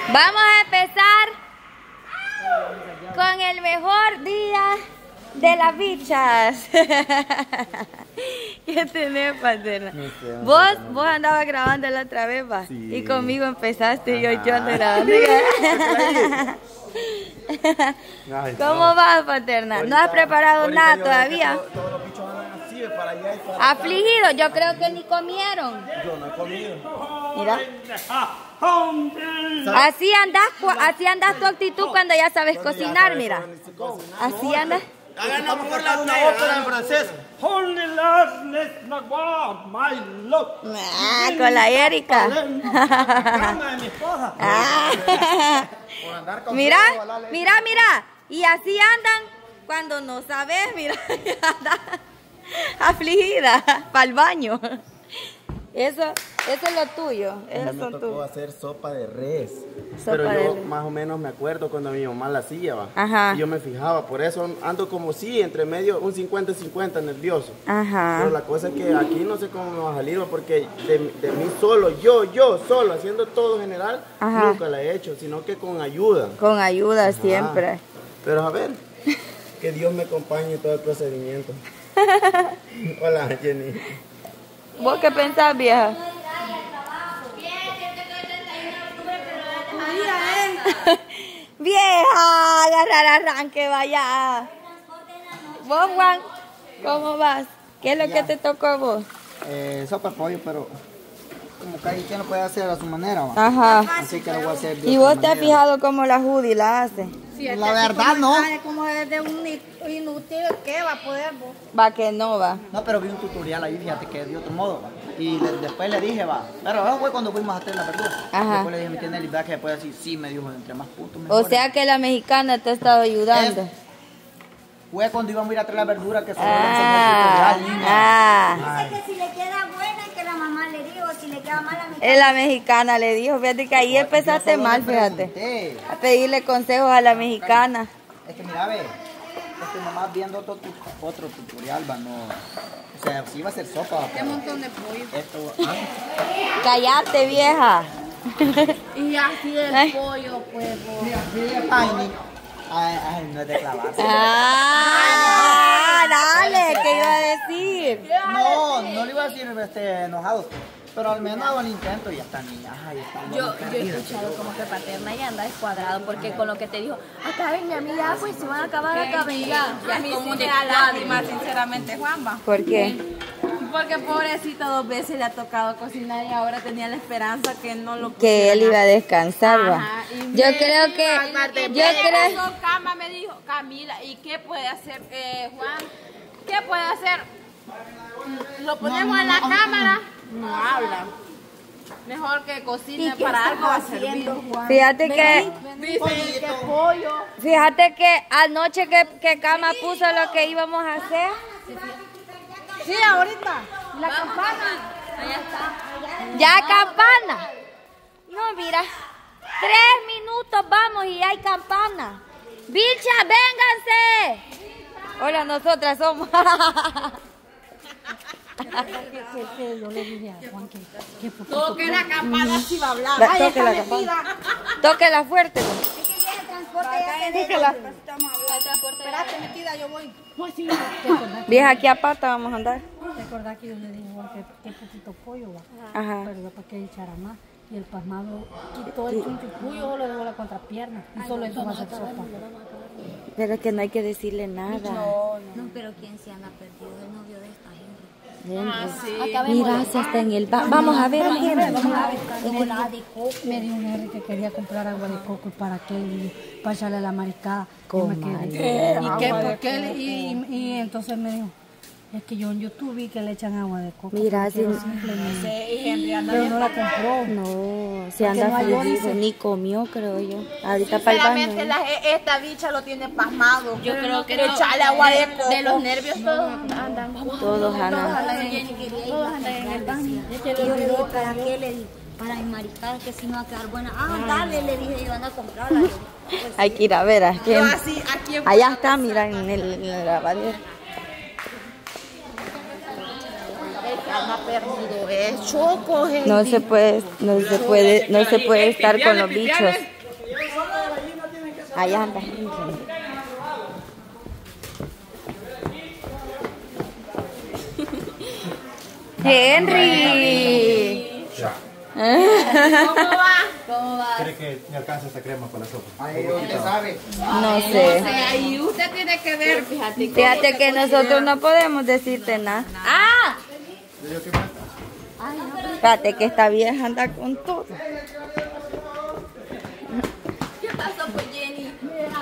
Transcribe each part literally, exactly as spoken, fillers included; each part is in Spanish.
Vamos a empezar con el mejor día de las bichas. ¿Qué tenés, Pantera? No sé, no vos, no vos andabas grabando la otra vez, va. Sí. Y conmigo empezaste. Ajá. Y yo, yo ando grabando. Ay, ¿cómo no. vas, Paterna? Ahorita, ¿no has preparado nada todavía? Todo, todos los bichos andan así, para allá y para afligidos, yo creo que ni comieron. Yo no he comido. Mira. Así andas, así andas tu actitud cuando ya sabes no, cocinar, ya mira. Así no, andas. Háganos por la una ópera en francés. Ah, con la Erika. Mira, mira, mira. Y así andan cuando no sabes, mira. Afligida, para el baño. Eso, eso es lo tuyo. Eso me tocó tuyo. hacer sopa de res. Sopa pero de yo res. Más o menos me acuerdo cuando mi mamá la hacía, va. Ajá. Y yo me fijaba, por eso ando como sí, entre medio, un cincuenta cincuenta nervioso. Ajá. Pero la cosa es que aquí no sé cómo me va a salir, va, porque de, de mí solo, yo, yo solo, haciendo todo general, ajá, nunca la he hecho, sino que con ayuda. Con ayuda, ajá, siempre. Pero a ver, que Dios me acompañe en todo el procedimiento. Hola, Jenny. ¿Vos qué pensás, vieja? Vieja, agarrar arranque, vaya. ¿Vos, Juan? ¿Cómo vas? ¿Qué es lo ya. que te tocó a vos? Eh, sopa de pollo, pero como cada quien lo puede hacer a su manera, ¿va? Ajá. Así que lo voy a hacer de ¿Y vos te has fijado cómo la Judy la hace? Sí, la verdad no. Como es de un inútil, ¿qué va a poder vos? Va que no va. No, pero vi un tutorial ahí, fíjate que de otro modo, va. Y le, después le dije, va. Pero eso fue cuando fuimos a hacer la verdura. Ajá. Después le dije, ¿me entiendes? La idea que después así, sí, me dijo, entre más puntos mejor. O sea que la mexicana te ha estado ayudando. Es, fue cuando íbamos a ir a traer la verdura que se ah, el tutorial, ah. Dice que si le queda buena que la mamá le dijo, si le queda mala la mexicana. La mexicana le dijo, fíjate que ahí empezaste mal, fíjate. A pedirle consejos a la mexicana. Es que mira, ve, es que nomás viendo otro, otro tutorial, va, no. O sea, si iba a hacer sopa. Qué montón de pollo. Esto, ¿ah? Cállate, vieja. Y así el ay. pollo, pues. Ay, ni, ay, ay, no es de clavarse. Ah, dale, ¿qué iba a decir? No, no le iba a decir este, enojado. Pero al menos hago el intento y ya está niña. Ay, está yo, yo he escuchado como que Paterna ya anda descuadrado porque con lo que te dijo, acaben mi amiga, pues se van a acabar, acaben ya. Ya es como de lágrimas, sinceramente, Juanba. ¿Por qué? Porque pobrecito dos veces le ha tocado cocinar y ahora tenía la esperanza que no lo que él iba a descansar, va. Yo creo que y yo creo Cama me dijo, Camila, ¿y qué puede hacer eh, Juan? ¿Qué puede hacer? Lo ponemos no, en la no, cámara. No, no habla. Mejor que cocine para algo va a servir. Fíjate que dice que pollo. Fíjate que anoche que, que Cama puso lo que íbamos a hacer. Sí, sí. Sí, ahorita. La vamos, campana. Allá está. Ya campana. No, mira. Tres minutos vamos y hay campana. Bicha, vénganse. Hola, nosotras somos. Yo le dije a Juan que, que toque la campana si va a hablar. La, toque la campana. Tóquela fuerte. Tóquela. Espérate, metida, yo voy. Vieja, aquí a pata vamos a andar. ¿Te acordás que yo le dije Juan que, que poquito pollo va? Ajá. Pero yo para que echara más. Y el pasmado quitó el chunchucuyo, solo le dejó la contrapierna. Y solo eso va a hacer sopa. Pero es que no hay que decirle nada. No, no. No, pero ¿quién se anda perdido? El novio de esta gente. Ah, sí. Mira, se está en el ba vamos a ver, vamos, vamos, vamos a ver. En el agua de coco. Me dijo un Henry que quería comprar agua de coco y para qué, para echarle la maricada. ¿Cómo? ¿Y qué? ¿Por qué? Y, y entonces me dijo, es que yo en YouTube vi que le echan agua de coco. Mira, si simplemente. Pero no la compró. No, si anda feliz, ni comió, creo yo. Ahorita para el baño. Sinceramente, la, esta bicha lo tiene pasmado. Yo creo que echarle agua de coco. De los nervios todos andan. Todos andan. Todos andan en el baño. Yo le dije, ¿para qué? Le dije, para enmaricar, que si no va a quedar buena. Ah, dale, le dije yo, anda a comprarla. Pues, hay que ir a ver. Aquí, no, así, aquí allá está, mira, en el, en el lavadero. Cama perdido, es choco, no se puede, no se puede, no se puede estar con los bichos. Allá anda. Henry. ¿Cómo va? ¿Cómo va? ¿Cree que me alcanza esta crema para la sopa? Ahí usted sabe. No sé. Ahí usted tiene que ver, fíjate. Fíjate que nosotros no podemos decirte nada. ¡Ah! Fíjate que esta vieja anda con todo. ¿Qué pasó, pues, Jenny?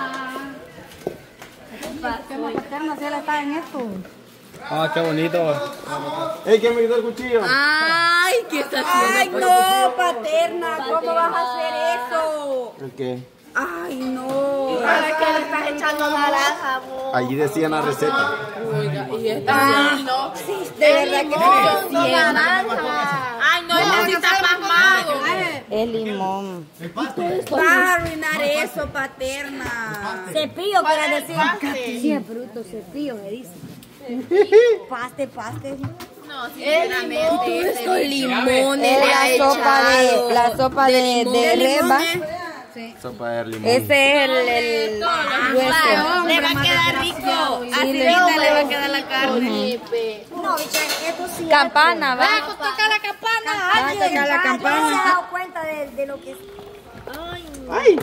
¿Qué paterna si él está en esto? Ah, qué bonito. ¡Ey, quién me quitó el cuchillo! Ay, ¿qué está haciendo? Ay, no, paterna, ¿cómo vas a hacer eso? ¿El qué? Ay, no. ¿Para qué le estás echando naranja, vos? Allí decía la receta. Oiga, y esta no existe. De verdad que no naranja. Ay, no, él sí está pasmado. Es limón. Vas a arruinar eso, paterna. Cepillo, para decir. Sí, es bruto, cepillo, me dice. Paste, paste. No, sinceramente. Estos limones Es la sopa de, la sopa de, de reba. Sopa de limón. Ese es el, el hueso. Le va a quedar rico. Así le- le va a quedar la carne. No, bicha, esto sí. Campana, va. Toca la campana. Va a tocar la ¿No se ha campana. dado cuenta de, de lo que es? ¡Ay!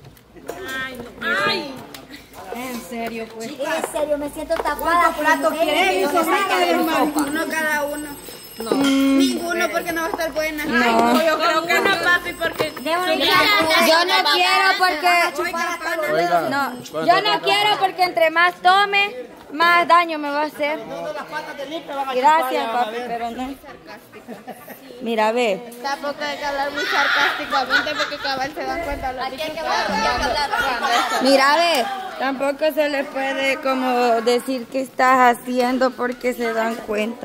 Ay. En serio, pues. En serio, me siento tapada. plato quiere? No se saca de mi sopa. Uno cada uno. Ninguno porque no va a estar buena. Ay, no, yo creo que no, papi, porque Yo no quiero porque Oiga, no, yo no quiero porque entre más tome, más daño me va a hacer. Gracias, papi, pero no. Mira, ve. tampoco hay que hablar muy sarcásticamente porque cabal se dan cuenta los bichos que Mira, ve. Tampoco se le puede como decir qué estás haciendo porque se dan cuenta.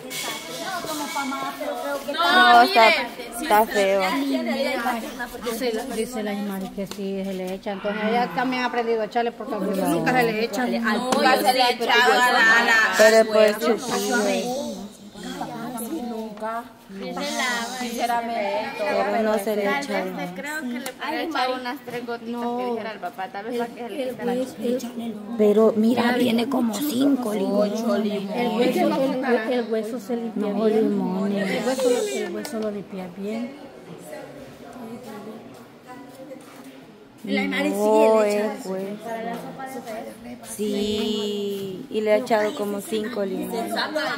No, está, está feo. Dice, la- dice la Ismari que sí se le echa. Entonces ella también ha aprendido a echarle porque nunca se le echa. nunca se le ha echado a la, a la Pero pues sí, sinceramente. pero no se le Tal echa. vez creo que le podría echar unas tres gotitas que dijera el papá. Tal vez para que le quite la Pero mira, viene como cinco limones. El hueso, el, el- el hueso se limpia No, bien. limones. El hueso, el hueso lo limpia bien. No, es pues. Sí, y le ha echado como cinco limones.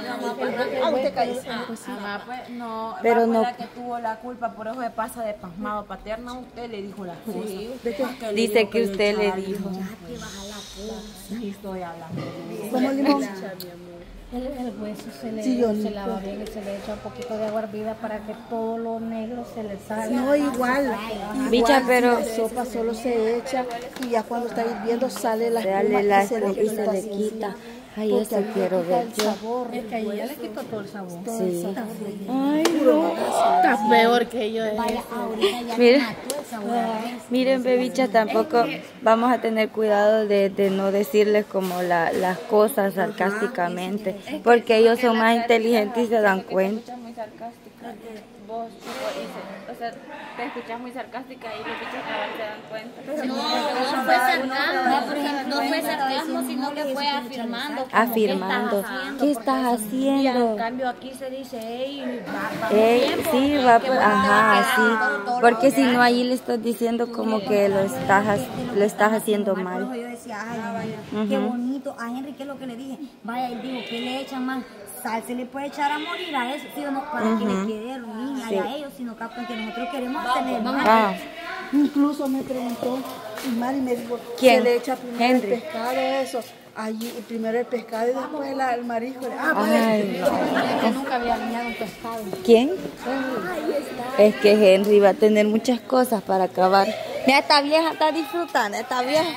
mamá, pues, no, Pero va, no. la que tuvo la culpa, por eso le pasa de pasmado paterna, usted le dijo las cosas. Dice que usted le dijo. Sí, estoy hablando. ¿Cómo limón? El, el hueso se le se lava bien y se le echa un poquito de agua hervida para que todo lo negro se le salga. No, igual. Bicha, pero La sopa solo se echa y ya cuando está hirviendo sale la espuma dale la y se le y se quita. le quita. Ay, Porque eso ahí quiero quita ver el yo. sabor. Es que ahí ya le quitó todo el sabor. Sí. Ay, no. Está peor que yo. Vaya, ahorita ya Miren. mató el sabor. Miren, bebichas, tampoco vamos a tener cuidado de, de no decirles como la- las cosas sarcásticamente, porque ellos son más inteligentes y se dan cuenta. Muy sarcástica. Vos, chico, dice, o sea, te escuchas muy sarcástica y los bichos cabal se dan cuenta. No, no fue sarcasmo, por ejemplo, no fue sarcasmo, sino que fue afirmando. como, Afirmando, ¿qué estás Y en haciendo? cambio aquí se dice, hey, va, va Ey, sí, va, ajá, sí, porque si no ahí le estás diciendo como que lo estás, ha- lo estás haciendo Por mal. eso yo decía, ay, qué Ujú. bonito. A Henry, ¿qué es lo que le dije? Vaya, él dijo, ¿qué le echan más? Sal se le puede echar a morir a eso, ¿sí o no? Para que le quede ruin y a ellos, sino capaz que nosotros queremos tener más. Ah, Incluso me preguntó, y Mari me dijo, ¿Quién? se le echa primero Henry. el pescado, eso. Allí, primero el pescado y después la- el marisco. Ah, pues, ay, no. Yo nunca había bañado un pescado. ¿Quién? Es que Henry va a tener muchas cosas para acabar. Mira, esta vieja está disfrutando, esta vieja.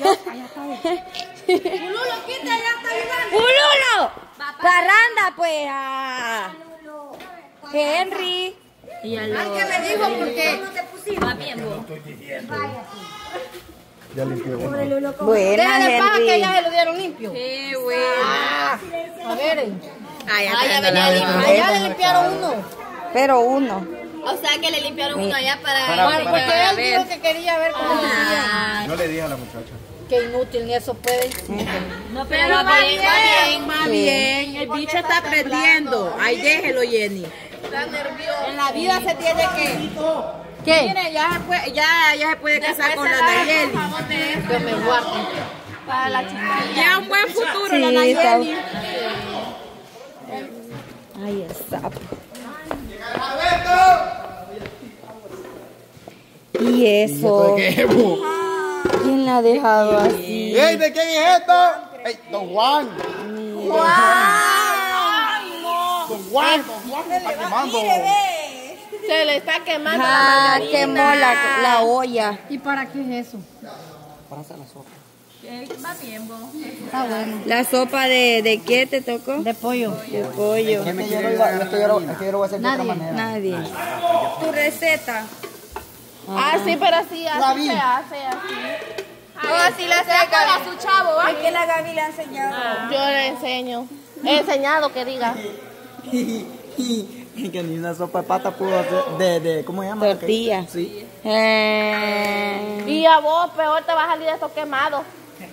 ¡Pululo, quita, ya está ayudando! ¡Pululo! ¡Parranda, pues! ah. Henry. Ay, que me dijo porque Va bien, vos. Ya limpié uno. Buena, Déjale paja que Henry. ya se lo dieron limpio. qué bueno. A ver, Ay, ya allá tengo le limpiaron uno. Pero uno. O sea que le limpiaron uno allá para, Para- para, para- Porque él dijo que quería ver cómo se hacía. Ay, Yo le dije a la muchacha. Qué inútil ni eso puede. No, pero va bien, va bien, va bien. El bicho está aprendiendo. Ahí déjelo, Jenny. Está nervioso. En la vida se tiene que... ¿Qué? Mire, ya se puede, ya, ya se puede casar con la Nayeli. Que me guarde. Para la chica. Ya un buen futuro Sí, la Nayeli. Ay, el sapo. Y eso. ¿Quién la ha dejado así? ¡Ey, de quién es esto! ¡Ey, don Juan! ¡Ay, no! ¡Don Juan! ¡Don Juan se está quemando! Se le está quemando Ah, la quemó la, la olla. ¿Y para qué es eso? Para hacer la sopa. Va bien, vos. Está bueno. ¿La sopa de, de qué te tocó? De pollo. De pollo. Es que yo lo iba- es que yo lo- es que yo lo voy a hacer de otra manera. Nadie. ¿Tu receta? Ah, sí, pero así, así Gaby. se hace, así. Oh, así la hace Para su chavo, ¿va? Es que la Gaby le ha enseñado. Yo le enseño. He enseñado que diga. Que ni una sopa de pata pudo hacer. De, de, ¿cómo se llama? Tortilla. Sí. Eh, Y a vos peor te va a salir de esto quemado.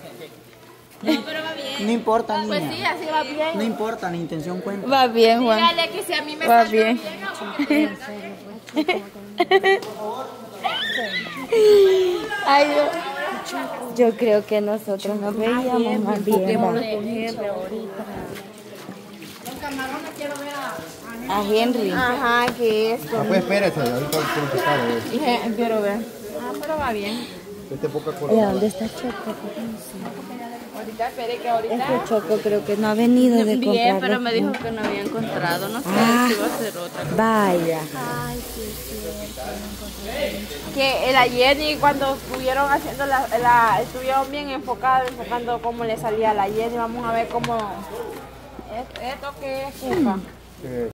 No importa, Pues niña. sí, así va bien. No importa, la intención cuenta. va bien, Juan. Dígale que si a mí me Va salió bien. bien, a vos que te Ay, yo, yo creo que nosotros nos veíamos más bien. Va. A Henry. Ajá, que es. Ah, pues espérese, ahorita tiene que estar. eh. Quiero ver. Ah, pero va bien. Este poca Oye, colorada. ¿dónde está Choco? Ahorita, espere que ahorita. Es que Choco creo que no ha venido de comprar. Bien, pero me dijo que no había encontrado. No sé Ah. si va a ser otra. Vaya. Que la Jenny cuando estuvieron haciendo la, la estuvieron bien enfocados, enfocando cómo le salía a la Jenny. Vamos a ver cómo. ¿Esto, esto qué es, Cuca? Eh,